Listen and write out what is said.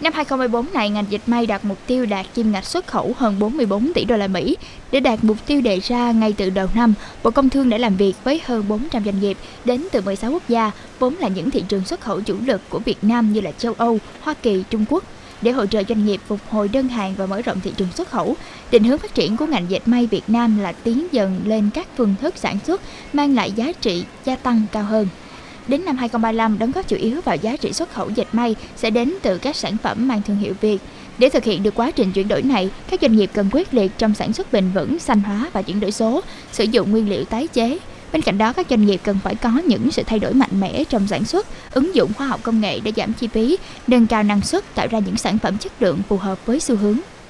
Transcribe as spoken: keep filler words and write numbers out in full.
Năm hai không hai tư này, ngành dệt may đặt mục tiêu đạt kim ngạch xuất khẩu hơn bốn mươi tư tỷ đô la Mỹ. Để đạt mục tiêu đề ra ngay từ đầu năm, Bộ Công Thương đã làm việc với hơn bốn trăm doanh nghiệp đến từ mười sáu quốc gia, vốn là những thị trường xuất khẩu chủ lực của Việt Nam như là châu Âu, Hoa Kỳ, Trung Quốc, để hỗ trợ doanh nghiệp phục hồi đơn hàng và mở rộng thị trường xuất khẩu. Định hướng phát triển của ngành dệt may Việt Nam là tiến dần lên các phương thức sản xuất mang lại giá trị gia tăng cao hơn. Đến năm hai không ba lăm, đóng góp chủ yếu vào giá trị xuất khẩu dệt may sẽ đến từ các sản phẩm mang thương hiệu Việt. Để thực hiện được quá trình chuyển đổi này, các doanh nghiệp cần quyết liệt trong sản xuất bền vững, xanh hóa và chuyển đổi số, sử dụng nguyên liệu tái chế. Bên cạnh đó, các doanh nghiệp cần phải có những sự thay đổi mạnh mẽ trong sản xuất, ứng dụng khoa học công nghệ để giảm chi phí, nâng cao năng suất, tạo ra những sản phẩm chất lượng phù hợp với xu hướng.